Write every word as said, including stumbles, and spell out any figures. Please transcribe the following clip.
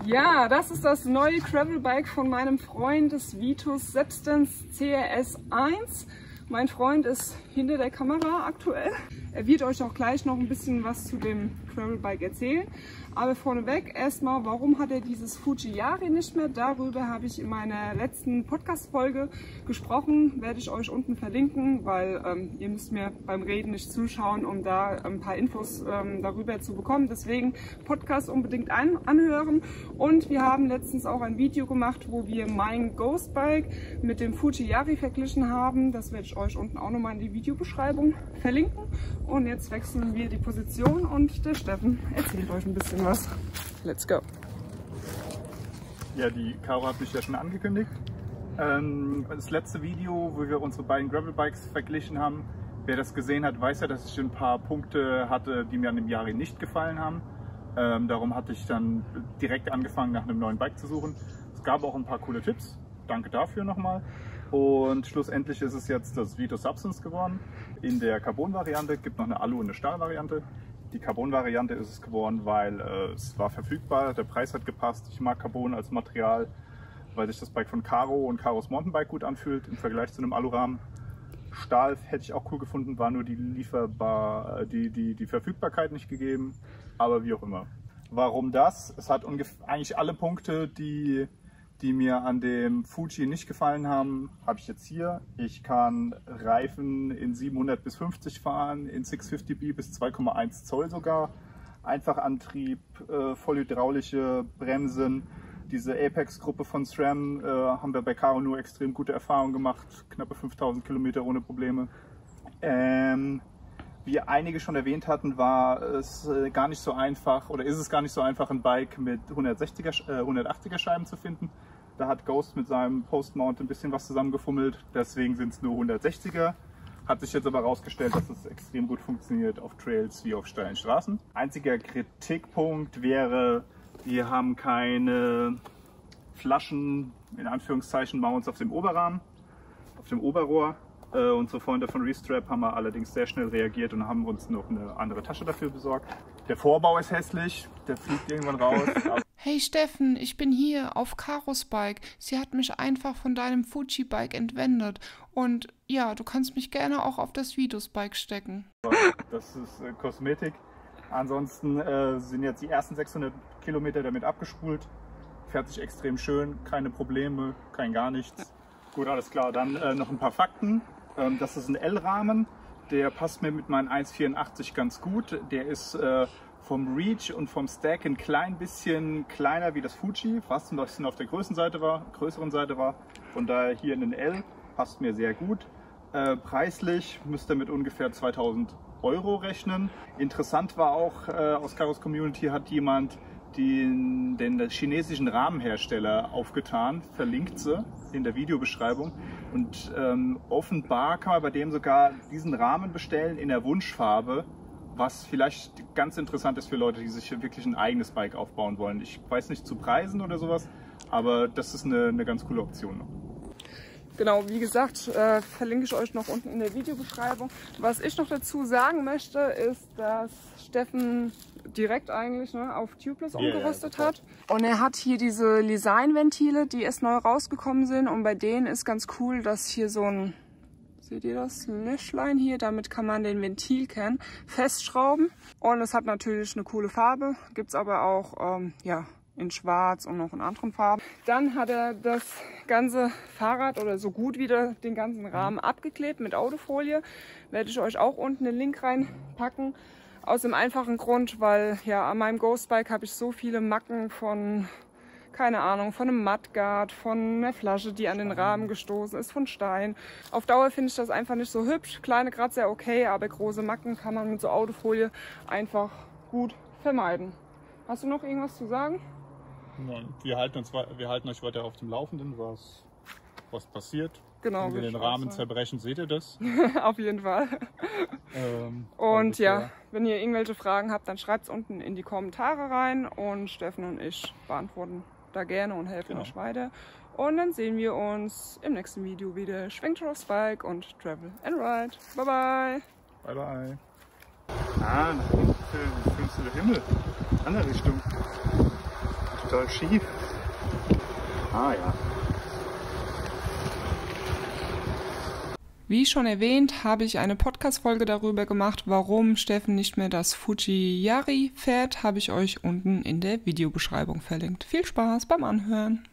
Ja, das ist das neue Gravelbike von meinem Freund, das Vitus Substance C R S eins. Mein Freund ist hinter der Kamera aktuell. Er wird euch auch gleich noch ein bisschen was zu dem Gravelbike erzählen. Aber vorneweg erstmal, warum hat er dieses Fuji-Yari nicht mehr? Darüber habe ich in meiner letzten Podcast-Folge gesprochen. Werde ich euch unten verlinken, weil ähm, ihr müsst mir beim Reden nicht zuschauen, um da ein paar Infos ähm, darüber zu bekommen. Deswegen Podcast unbedingt an anhören. Und wir haben letztens auch ein Video gemacht, wo wir mein Ghostbike mit dem Fuji-Yari verglichen haben. Das werde ich euch unten auch nochmal in die Videobeschreibung verlinken. Und jetzt wechseln wir die Position und der Steffen erzählt euch ein bisschen was. Let's go! Ja, die Caro hat mich ja schon angekündigt. Ähm, das letzte Video, wo wir unsere beiden Gravelbikes verglichen haben, wer das gesehen hat, weiß ja, dass ich ein paar Punkte hatte, die mir an dem Yari nicht gefallen haben. Ähm, darum hatte ich dann direkt angefangen, nach einem neuen Bike zu suchen. Es gab auch ein paar coole Tipps. Danke dafür nochmal. Und schlussendlich ist es jetzt das Vitus Substance geworden. In der Carbon-Variante gibt noch eine Alu- und eine Stahl-Variante. Die Carbon-Variante ist es geworden, weil äh, es war verfügbar, der Preis hat gepasst. Ich mag Carbon als Material, weil sich das Bike von Caro und Caros Mountainbike gut anfühlt im Vergleich zu einem Alurahmen. Stahl hätte ich auch cool gefunden, war nur die lieferbar, die, die, die Verfügbarkeit nicht gegeben, aber wie auch immer. Warum das? Es hat ungefähr eigentlich alle Punkte, die die mir an dem Fuji nicht gefallen haben, habe ich jetzt hier. Ich kann Reifen in siebenhundert bis fünfzig fahren, in sechshundertfünfzig B bis zwei Komma eins Zoll sogar. Einfachantrieb, äh, vollhydraulische Bremsen. Diese Apex-Gruppe von SRAM äh, haben wir bei Caro nur extrem gute Erfahrungen gemacht. Knappe fünftausend Kilometer ohne Probleme. Ähm, Wie einige schon erwähnt hatten, war es gar nicht so einfach, oder ist es gar nicht so einfach, ein Bike mit hundertsechziger, äh, hundertachtziger Scheiben zu finden. Da hat Ghost mit seinem Post-Mount ein bisschen was zusammengefummelt, deswegen sind es nur hundertsechziger. Hat sich jetzt aber herausgestellt, dass es extrem gut funktioniert auf Trails wie auf steilen Straßen. Einziger Kritikpunkt wäre, wir haben keine Flaschen, in Anführungszeichen, Mounts auf dem Oberrahmen, auf dem Oberrohr. Äh, unsere Freunde von Restrap haben allerdings sehr schnell reagiert und haben uns noch eine andere Tasche dafür besorgt. Der Vorbau ist hässlich, der fliegt irgendwann raus. Hey Steffen, ich bin hier auf Caros Bike. Sie hat mich einfach von deinem Fuji-Bike entwendet. Und ja, du kannst mich gerne auch auf das Vitus-Bike stecken. Das ist äh, Kosmetik. Ansonsten äh, sind jetzt die ersten sechshundert Kilometer damit abgespult. Fährt sich extrem schön, keine Probleme, kein gar nichts. Gut, alles klar. Dann äh, noch ein paar Fakten. Ähm, das ist ein L-Rahmen. Der passt mir mit meinen eins Komma vierundachtzig ganz gut. Der ist äh, vom Reach und vom Stack ein klein bisschen kleiner wie das Fuji, fast ein bisschen auf der größeren Seite war, größeren Seite war. Von daher hier in den L, passt mir sehr gut. Äh, preislich müsst ihr mit ungefähr zweitausend Euro rechnen. Interessant war auch, äh, aus Caros Community hat jemand den, den chinesischen Rahmenhersteller aufgetan, verlinkt sie in der Videobeschreibung. Und ähm, offenbar kann man bei dem sogar diesen Rahmen bestellen in der Wunschfarbe, was vielleicht ganz interessant ist für Leute, die sich wirklich ein eigenes Bike aufbauen wollen. Ich weiß nicht zu Preisen oder sowas, aber das ist eine, eine ganz coole Option noch. Genau, wie gesagt, äh, verlinke ich euch noch unten in der Videobeschreibung. Was ich noch dazu sagen möchte, ist, dass Steffen direkt eigentlich ne, auf Tubeless Yeah, umgerüstet ja, hat. Und er hat hier diese Lisan-Ventile, die erst neu rausgekommen sind. Und bei denen ist ganz cool, dass hier so ein, seht ihr das, Löschlein hier, damit kann man den Ventilkern festschrauben. Und es hat natürlich eine coole Farbe, gibt es aber auch, ähm, ja, in schwarz und noch in anderen Farben. Dann hat er das ganze Fahrrad oder so gut wieder den ganzen Rahmen abgeklebt mit Autofolie. Werde ich euch auch unten den Link reinpacken. Aus dem einfachen Grund, weil ja an meinem Ghostbike habe ich so viele Macken von, keine Ahnung, von einem Mudguard, von einer Flasche, die an den Rahmen gestoßen ist, von Stein. Auf Dauer finde ich das einfach nicht so hübsch. Kleine Kratzer okay, aber große Macken kann man mit so Autofolie einfach gut vermeiden. Hast du noch irgendwas zu sagen? Nein, wir halten, uns, wir halten euch weiter auf dem Laufenden, was, was passiert. Genau. Wenn wir den Rahmen zerbrechen, seht ihr das. Auf jeden Fall. Ähm, und ja, wenn ihr irgendwelche Fragen habt, dann schreibt es unten in die Kommentare rein und Steffen und ich beantworten da gerne und helfen genau. euch weiter. Und dann sehen wir uns im nächsten Video wieder. Schwenkt aufs Bike und Travel and Ride. Bye bye. Bye bye. Ah, nach unten filmst du den Himmel. Andere Richtung. total schief. Ah ja. Wie schon erwähnt, habe ich eine Podcast-Folge darüber gemacht, warum Steffen nicht mehr das Fuji Yari fährt, habe ich euch unten in der Videobeschreibung verlinkt. Viel Spaß beim Anhören!